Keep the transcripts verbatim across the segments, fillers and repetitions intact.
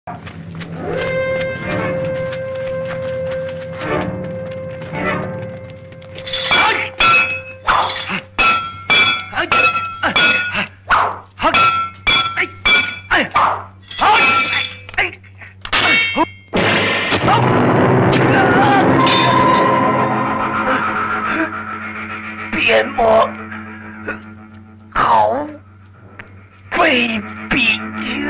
边魔好卑鄙！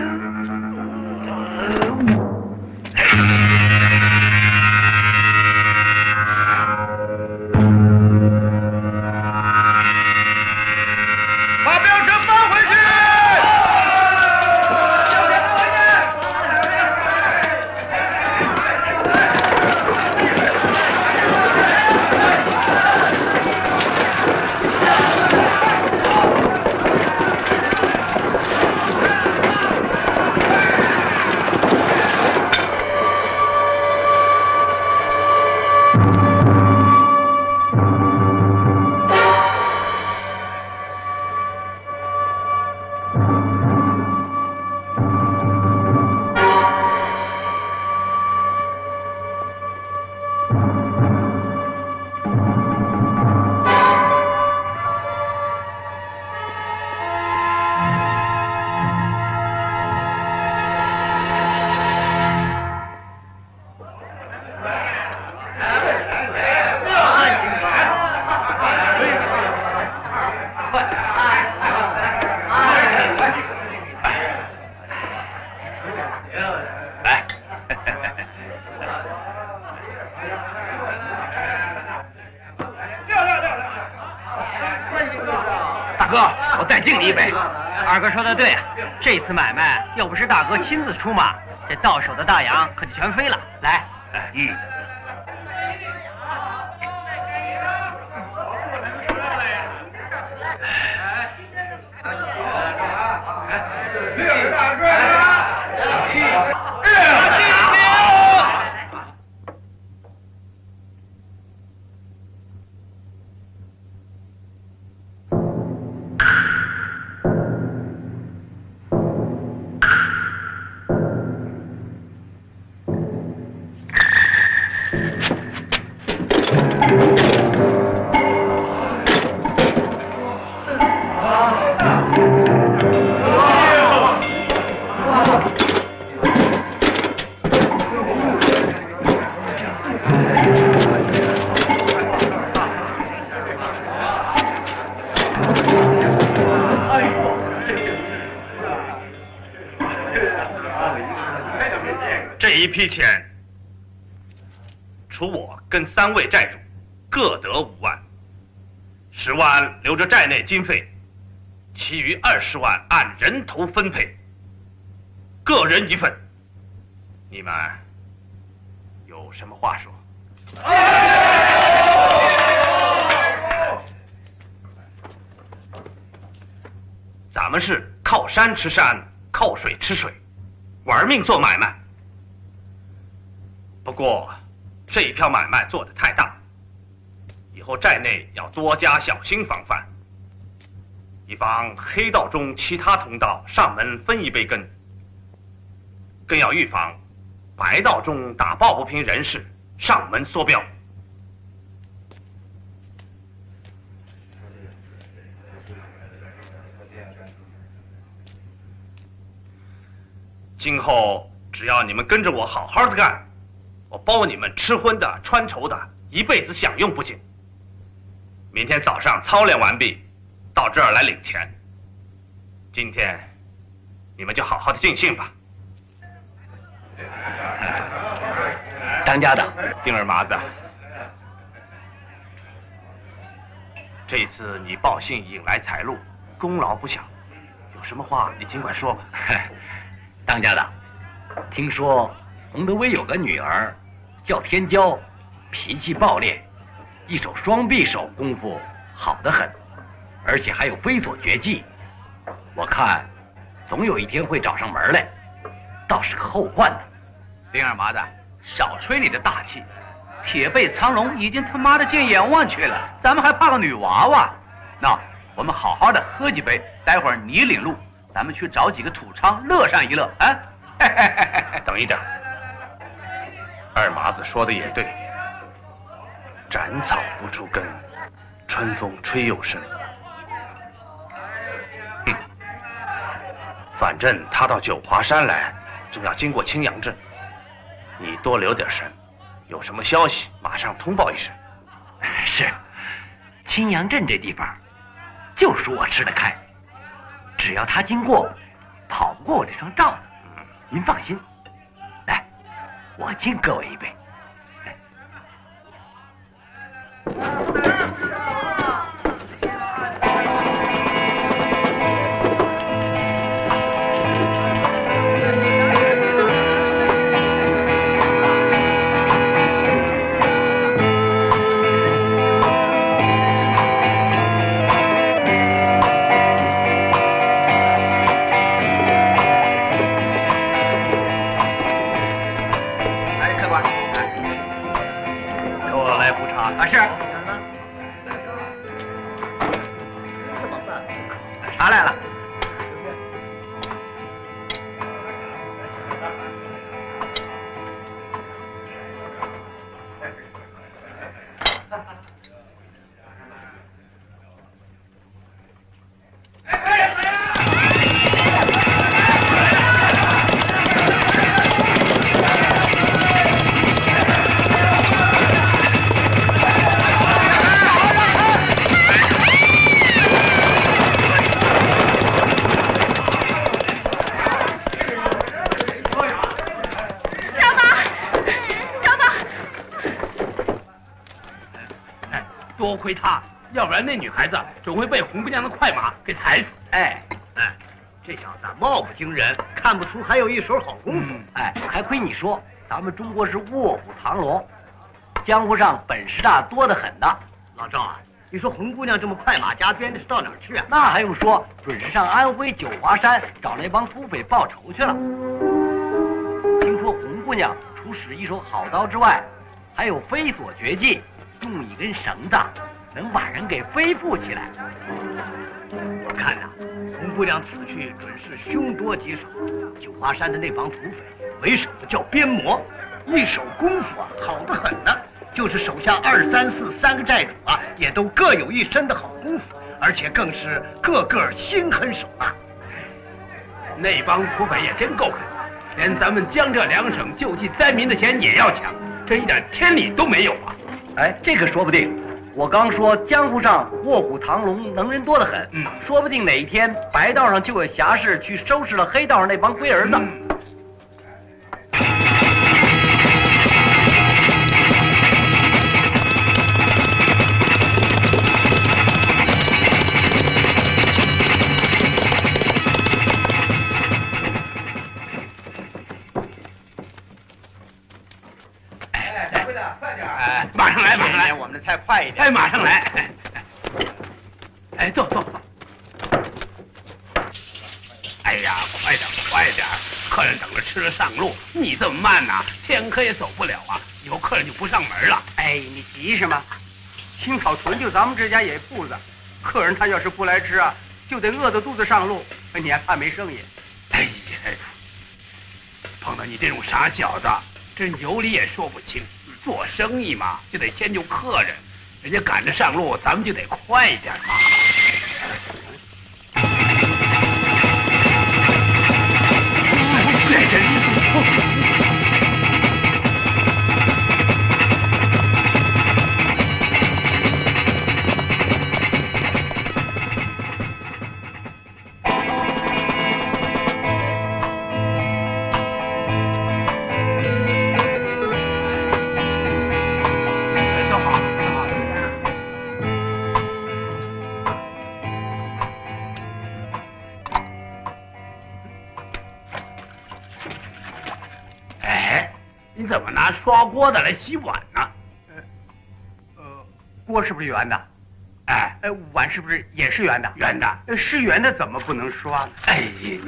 把标车放回去！ 敬你一杯。二哥说的对啊，这次买卖要不是大哥亲自出马，这到手的大洋可就全飞了。来， 嗯。 这一批钱，除我跟三位债主各得五万，十万留着债内经费，其余二十万按人头分配，个人一份。你们有什么话说？咱们是靠山吃山，靠水吃水，玩命做买卖。不过，这一票买卖做得太大，以后寨内要多加小心防范，以防黑道中其他同道上门分一杯羹，更要预防白道中打抱不平人士上门缩标。今后只要你们跟着我好好的干，我包你们吃荤的穿绸的一辈子享用不尽。明天早上操练完毕，到这儿来领钱。今天你们就好好的尽兴吧。 当家的， 丁二麻子，这一次你报信引来财路，功劳不小，有什么话你尽管说吧。 当家的，听说洪德威有个女儿叫天骄，脾气暴烈，一手双臂手功夫好得很，而且还有飞索绝技。我看总有一天会找上门来，倒是个后患呢。 丁二麻子，少吹你的大气！铁背苍龙已经他妈的见阎王去了，咱们还怕个女娃娃？那我们好好的喝几杯，待会儿你领路，咱们去找几个土娼乐上一乐。哎， 等一等，二麻子说的也对，斩草不除根，春风吹又生。嗯，反正他到九华山来，总要经过青阳镇，你多留点神，有什么消息马上通报一声。 是，青阳镇这地方，就属我吃得开。只要他经过，跑不过我这双罩子。您放心，来，我敬各位一杯。 茶来了。 多亏他，要不然那女孩子准会被红姑娘的快马给踩死。 哎哎，这小子貌不惊人，看不出还有一手好功夫。 嗯、哎，还亏你说，咱们中国是卧虎藏龙，江湖上本事大多得很的。 老赵啊，你说红姑娘这么快马加鞭的是到哪儿去啊？ 那还用说，准是上安徽九华山找那帮土匪报仇去了。听说红姑娘除使一手好刀之外，还有飞索绝技。用一根绳子能把人给飞附起来。 我看呐、啊，红姑娘此去准是凶多吉少。九华山的那帮土匪为首的叫边魔，一手功夫啊好得很呢。就是手下二三四三个寨主啊，也都各有一身的好功夫，而且更是个个心狠手辣。 那帮土匪也真够狠，连咱们江浙两省救济灾民的钱也要抢，这一点天理都没有啊！ 哎，这个说不定。我刚说江湖上卧虎藏龙，能人多得很。 嗯， 说不定哪一天白道上就有侠士去收拾了黑道上那帮龟儿子。嗯马上来，马上来， 我们的菜快一点。 哎，马上来。哎，坐坐坐。哎呀，快点，快点！客人等着吃了上路，你这么慢呐，天黑也走不了啊！以后客人就不上门了。 哎，你急什么？青草屯就咱们这家野铺子，客人他要是不来吃啊，就得饿着肚子上路，你还怕没生意？ 哎呀，碰到你这种傻小子，真有理也说不清。做生意嘛，就得迁就客人，人家赶着上路，咱们就得快一点嘛。这真是。怎么拿刷锅的来洗碗呢？ 呃，呃，锅是不是圆的？ 哎， 呃，碗是不是也是圆的？ 圆的。 呃，是圆的怎么不能刷呢？ 哎呀，你，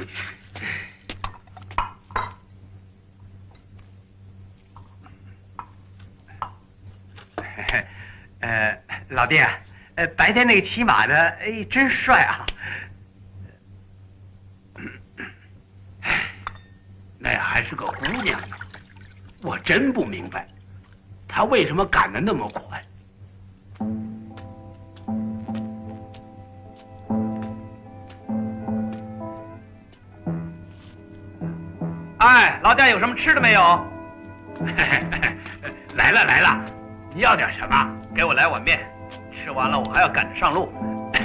呃，老弟，呃，白天那个骑马的，哎，真帅啊！ 那娘呢？我真不明白，她为什么赶得那么快。 哎，老爹有什么吃的没有？ 来了来了，你要点什么？ 给我来碗面，吃完了我还要赶着上路。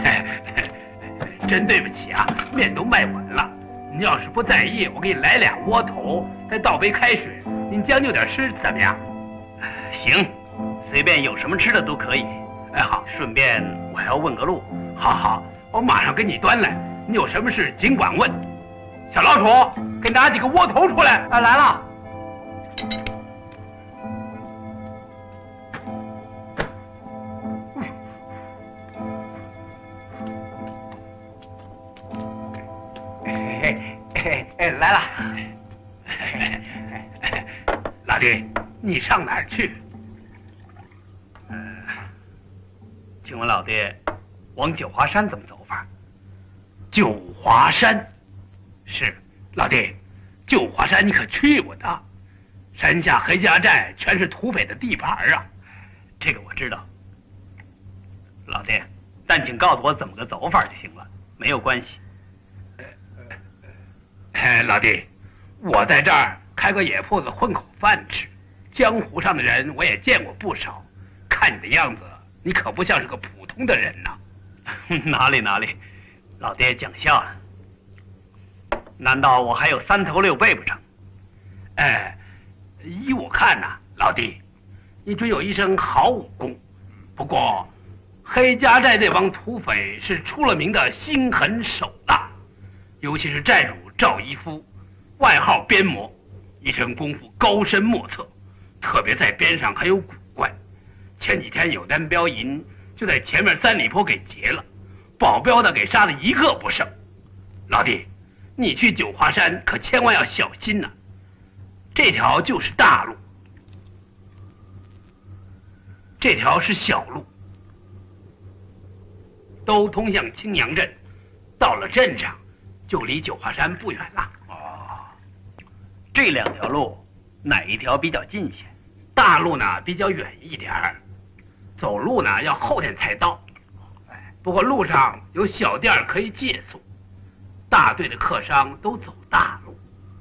真对不起啊，面都卖完了。您要是不在意，我给你来俩窝头，再倒杯开水，您将就点吃，怎么样？ 行，随便有什么吃的都可以。 哎，好， 顺便我还要问个路。 好好，我马上给你端来。你有什么事尽管问。小老鼠，给拿几个窝头出来。 啊，来了。哎哎哎，来了。 老弟，你上哪儿去？ 呃，请问老爹，往九华山怎么走法？ 九华山。 是， 老弟，九华山你可去过的？山下黑家寨全是土匪的地盘啊。 这个我知道。老爹，但请告诉我怎么个走法就行了，没有关系。 哎，老弟，我在这儿开个野铺子混口饭吃，江湖上的人我也见过不少。看你的样子，你可不像是个普通的人呐。 哪里哪里，老爹讲笑了。难道我还有三头六臂不成？ 哎，依我看呐，老弟，你准有一身好武功。不过，黑家寨那帮土匪是出了名的心狠手辣，尤其是寨主赵一夫，外号边魔，一身功夫高深莫测，特别在边上还有古怪。前几天有单镖营就在前面三里坡给劫了，保镖的给杀了一个不剩。老弟，你去九华山可千万要小心呐、啊！这条就是大路，这条是小路，都通向青阳镇。到了镇上，就离九华山不远了。 哦，这两条路哪一条比较近些？ 大路呢比较远一点儿，走路呢要后天才到。不过路上有小店可以借宿，大队的客商都走大路。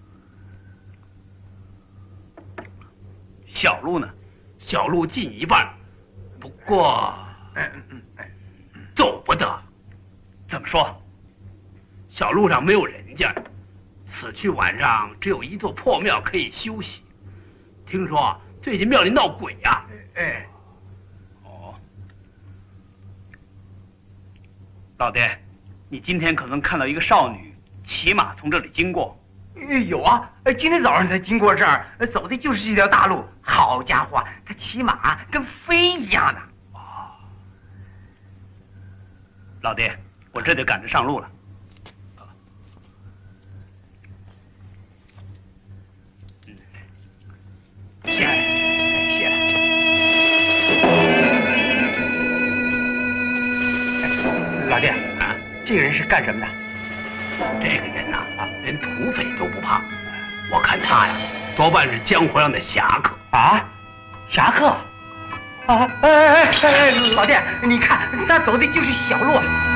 小路呢？ 小路近一半，不过走不得。 怎么说？ 小路上没有人家，此去晚上只有一座破庙可以休息。听说最近庙里闹鬼呀、啊。 哎， 哦，老爹，你今天可能看到一个少女骑马从这里经过。 有啊，今天早上才经过这儿，走的就是这条大路。好家伙，他骑马跟飞一样的。 哦，老爹，我这就赶着上路了。 谢了，谢了。老爹啊，这个人是干什么的？ 这个人呐、啊，连土匪都不怕。我看他呀，多半是江湖上的侠客啊，侠客。啊，哎哎哎，老爹，你看他走的就是小路。